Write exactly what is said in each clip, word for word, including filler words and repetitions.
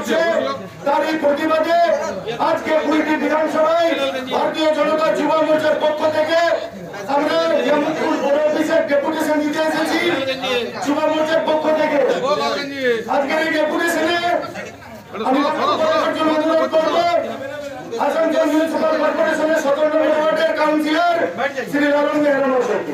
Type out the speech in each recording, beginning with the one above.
করছে তারই প্রতিবাদে আজকে কুলটি বিধানসভায় ভারতীয় জনতা যুব মোর্চার পক্ষ থেকে আমরা নিয়ামতপুর বড় অফিসের ডেপুটেশন দিতে এসেছি যুব মোর্চার পক্ষ থেকে। আজকের এই ডেপুটেশনে আমি অনুরোধ করব আসানসোল মিউনিসিপাল কর্পোরেশনের সতেরো নম্বর ওয়ার্ডের কাউন্সিলর শ্রী লালন মেহরা মহাশয়কে।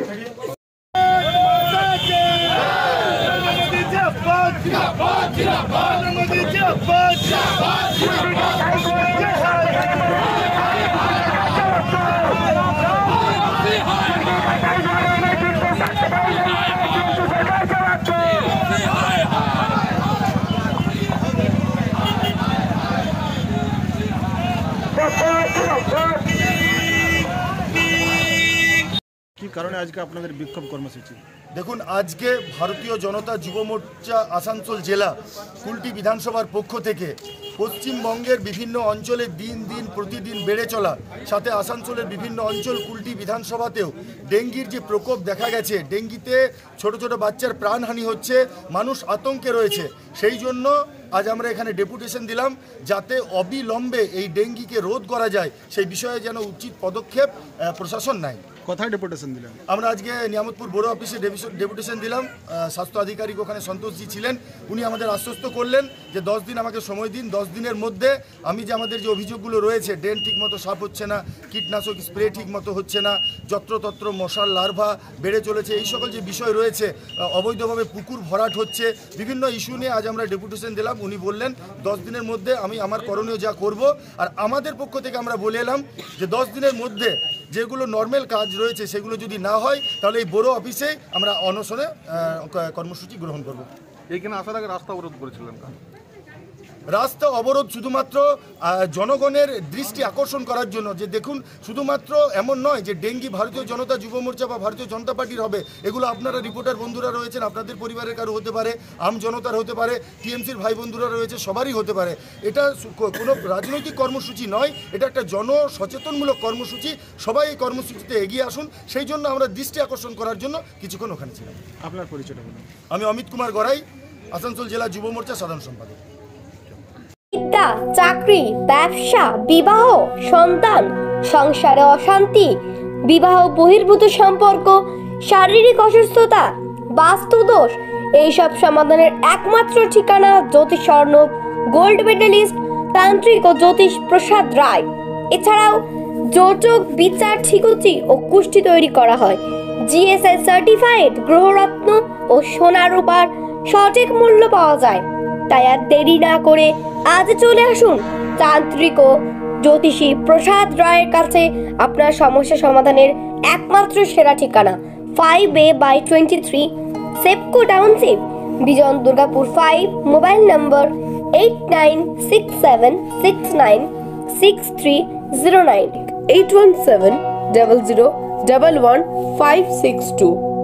কি কারণে আজকে আপনাদের বিক্ষোভ কর্মসূচি? দেখুন, আজকে ভারতীয় জনতা যুব মোর্চা আসানসোল জেলা কুলটি বিধানসভার পক্ষ থেকে পশ্চিমবঙ্গের বিভিন্ন অঞ্চলে দিন দিন প্রতিদিন বেড়ে চলা, সাথে আসানসোলের বিভিন্ন অঞ্চল কুলটি বিধানসভাতেও ডেঙ্গির যে প্রকোপ দেখা গেছে, ডেঙ্গিতে ছোট ছোট বাচ্চার প্রাণহানি হচ্ছে, মানুষ আতঙ্কে রয়েছে। সেই জন্য আজ আমরা এখানে ডেপুটেশন দিলাম যাতে অবিলম্বে এই ডেঙ্গিকে রোধ করা যায়, সেই বিষয়ে যেন উচিত পদক্ষেপ প্রশাসন নেয়। কোথায় ডেপুটেশন দিলেন? আমরা আজকে নিয়ামতপুর বড় অফিসে ডেপুটেশন দিলাম। স্বাস্থ্য আধিকারিক ওখানে সন্তোষজি ছিলেন, উনি আমাদের আশ্বস্ত করলেন যে দশ দিন আমাকে সময় দিন, দশ দিনের মধ্যে আমি যে আমাদের যে অভিযোগগুলো রয়েছে, ড্রেন ঠিক মতো সাফ হচ্ছে না, কীটনাশক স্প্রে ঠিক মতো হচ্ছে না, যত্রতত্র মশার লার্ভা বেড়ে চলেছে, এই সকল যে বিষয় রয়েছে, অবৈধভাবে পুকুর ভরাট হচ্ছে, বিভিন্ন ইস্যু নিয়ে আজ আমরা ডেপুটেশন দিলাম। উনি বললেন দশ দিনের মধ্যে আমি আমার করণীয় যা করব। আর আমাদের পক্ষ থেকে আমরা বলে এলাম যে দশ দিনের মধ্যে যেগুলো নর্মাল কাজ রয়েছে সেগুলো যদি না হয় তাহলে এই বড় অফিসে আমরা অনশনে কর্মসূচি গ্রহণ করব। এইখানে আসার আগে রাস্তা অবরোধ করেছিলেন? রাস্তা অবরোধ শুধুমাত্র জনগণের দৃষ্টি আকর্ষণ করার জন্য, যে দেখুন শুধুমাত্র এমন নয় যে ডেঙ্গি ভারতীয় জনতা যুব মোর্চা বা ভারতীয় জনতা পার্টির হবে, এগুলো আপনারা রিপোর্টার বন্ধুরা রয়েছেন, আপনাদের পরিবারের কারো হতে পারে, আম জনতার হতে পারে, টিএমসির ভাই বন্ধুরা রয়েছে, সবারই হতে পারে। এটা কোনো রাজনৈতিক কর্মসূচি নয়, এটা একটা জনসচেতনমূলক কর্মসূচি। সবাই এই কর্মসূচিতে এগিয়ে আসুন, সেই জন্য আমরা দৃষ্টি আকর্ষণ করার জন্য কিছুক্ষণ ওখানে ছিলাম। আপনার পরিচয়টা বলুন। আমি অমিত কুমার গড়াই, আসানসোল জেলা যুব মোর্চা সাধারণ সম্পাদক। বিদ্যা, চাকরি, ব্যবসা, বিবাহ, সন্তান, সংসারে অশান্তি, বিবাহ বহির্ভূত সম্পর্ক, শারীরিক অসুস্থতা, বাস্তুদোষ, এইসব সমাধানের একমাত্র ঠিকানা জ্যোতিষ স্বর্ণব গোল্ড মেডেলিস্ট তান্ত্রিক ও জ্যোতিষ প্রসাদ রায়। এছাড়াও যোজক, বিচার, ঠিকুচি ও কুষ্টি তৈরি করা হয়। জিএসআই সার্টিফাইড গ্রহরত্ন ও সোনা রূপার সঠিক মূল্য পাওয়া যায়। তাই আর দেরি না করে আজ চলে আসুন তান্ত্রিক ও জ্যোতিষী প্রসাদ রায়ের কাছে। আপনার সমস্যা সমাধানের একমাত্র সেরা ঠিকানা five A by twenty three SEPCO township, বিজন Durgapur five. Mobile number eight nine six seven six nine six three zero nine, eight one seven double zero double one five six two.